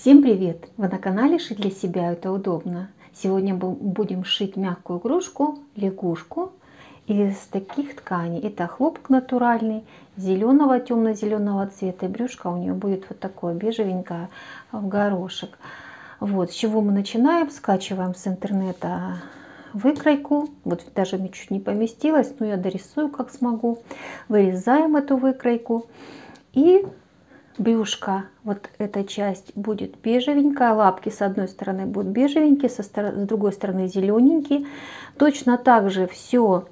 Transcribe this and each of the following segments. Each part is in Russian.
Всем привет! Вы на канале Шить для себя, это удобно. Сегодня будем шить мягкую игрушку, лягушку из таких тканей. Это хлопок натуральный, зеленого, темно-зеленого цвета. И брюшко у нее будет вот такое бежевенькое в горошек. Вот, с чего мы начинаем? Скачиваем с интернета выкройку. Вот даже мне чуть не поместилось, но я дорисую как смогу. Вырезаем эту выкройку. И брюшко, вот эта часть будет бежевенькая, лапки с одной стороны будут бежевенькие, с другой стороны зелененькие. Точно так же все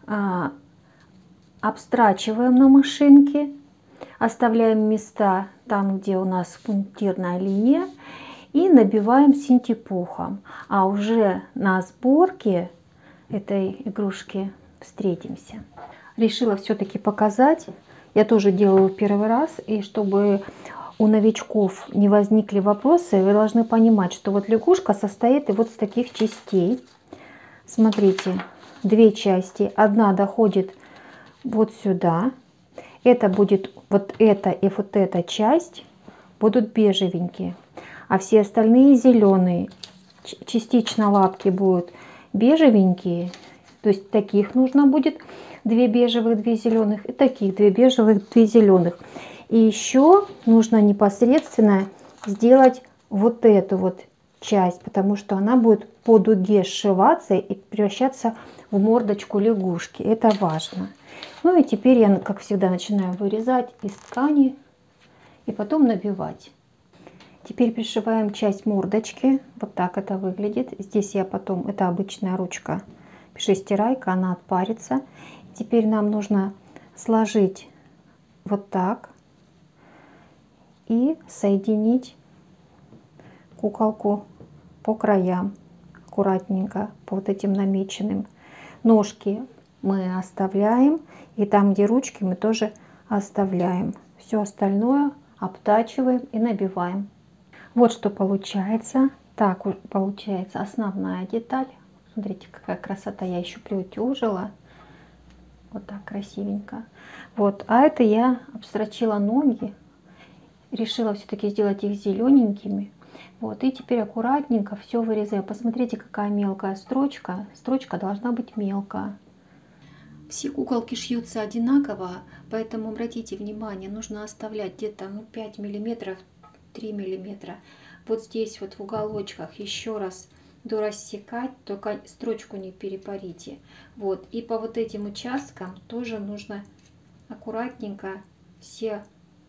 обстрачиваем на машинке, оставляем места там, где у нас пунктирная линия, и набиваем синтепухом. А уже на сборке этой игрушки встретимся. Решила все-таки показать. Я тоже делаю первый раз, и чтобы у новичков не возникли вопросы, вы должны понимать, что вот лягушка состоит и вот из таких частей. Смотрите, две части. Одна доходит вот сюда. Это будет вот эта и вот эта часть будут бежевенькие, а все остальные зеленые. Частично лапки будут бежевенькие, то есть таких нужно будет 2 бежевых, 2 зеленых, и таких 2 бежевых, 2 зеленых. И еще нужно непосредственно сделать вот эту вот часть, потому что она будет по дуге сшиваться и превращаться в мордочку лягушки. Это важно. Ну и теперь я, как всегда, начинаю вырезать из ткани и потом набивать. Теперь пришиваем часть мордочки. Вот так это выглядит. Здесь я потом, это обычная ручка пишестирайка, она отпарится. Теперь нам нужно сложить вот так и соединить куколку по краям аккуратненько по вот этим намеченным. Ножки мы оставляем, и там, где ручки, мы тоже оставляем. Все остальное обтачиваем и набиваем. Вот что получается. Так получается основная деталь. Смотрите, какая красота, я еще приутюжила. Вот так красивенько. Вот, а это я обстрочила ноги. Решила все-таки сделать их зелененькими. Вот, и теперь аккуратненько все вырезаю. Посмотрите, какая мелкая строчка. Строчка должна быть мелкая. Все куколки шьются одинаково, поэтому обратите внимание, нужно оставлять где-то 5 миллиметров, 3 миллиметра. Вот здесь вот в уголочках еще раз дорассекать, только строчку не перепарите. Вот, и по вот этим участкам тоже нужно аккуратненько все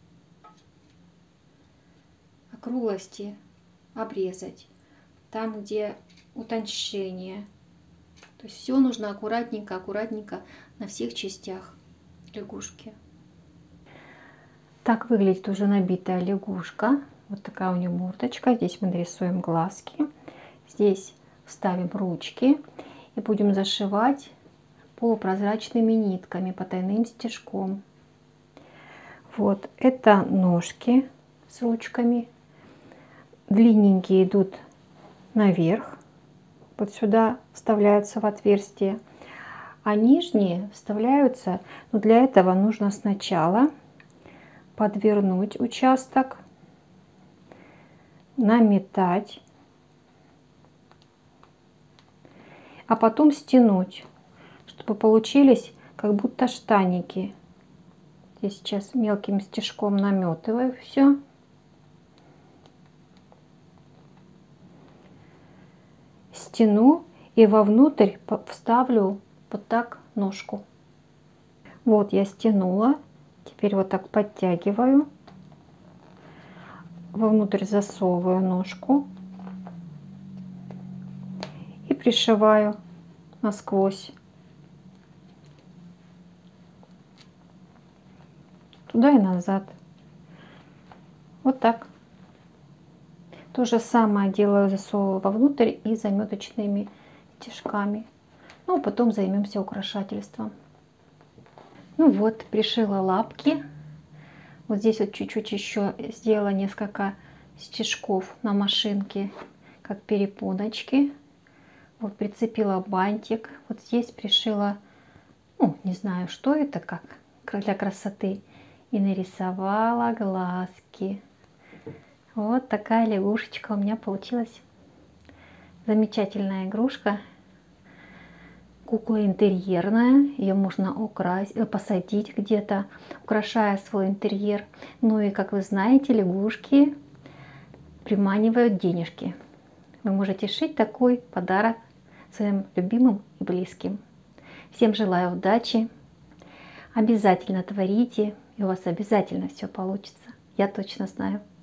округлости обрезать. Там, где утончение. То есть все нужно аккуратненько, аккуратненько на всех частях лягушки. Так выглядит уже набитая лягушка. Вот такая у нее мордочка. Здесь мы нарисуем глазки. Здесь вставим ручки и будем зашивать полупрозрачными нитками, потайным стежком. Вот это ножки с ручками. Длинненькие идут наверх. Вот сюда вставляются в отверстие. А нижние вставляются, но для этого нужно сначала подвернуть участок, наметать, а потом стянуть, чтобы получились как будто штаники. Я сейчас мелким стежком наметываю все. Стяну и вовнутрь вставлю вот так ножку. Вот я стянула. Теперь вот так подтягиваю. Вовнутрь засовываю ножку. И пришиваю насквозь. Туда и назад. Вот так. То же самое делаю, засовываю вовнутрь и заметочными стежками. Ну, а потом займемся украшательством. Ну вот, пришила лапки. Вот здесь вот чуть-чуть еще сделала несколько стежков на машинке, как перепоночки. Вот прицепила бантик. Вот здесь пришила, ну, не знаю, что это, как для красоты. И нарисовала глазки. Вот такая лягушечка у меня получилась. Замечательная игрушка. Кукла интерьерная, ее можно посадить где-то, украшая свой интерьер. Ну и, как вы знаете, лягушки приманивают денежки. Вы можете шить такой подарок своим любимым и близким. Всем желаю удачи. Обязательно творите, и у вас обязательно все получится. Я точно знаю.